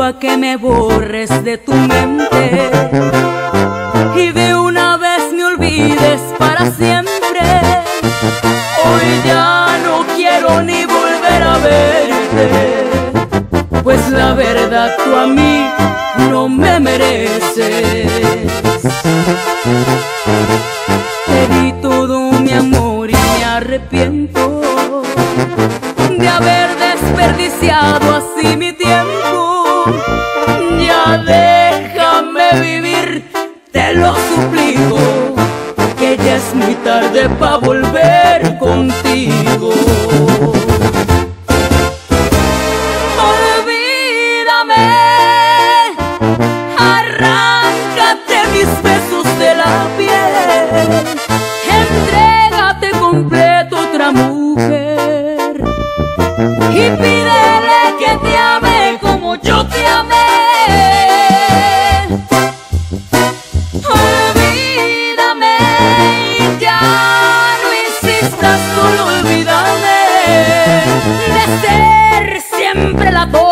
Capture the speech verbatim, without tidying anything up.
a que me borres de tu mente y de una vez me olvides para siempre. Hoy ya no quiero ni volver a verte, pues la verdad tú a mí no me mereces. Te di todo mi amor y me arrepiento de haber desperdiciado así mi tiempo. Ya déjame vivir, te lo suplico, que ya es muy tarde pa' volver contigo. Olvídame, arráncate mis besos de la piel, entrégate completo a otra mujer y pídele que te ame como yo te amé. Olvídame y ya no insistas, solo olvídame de ser siempre la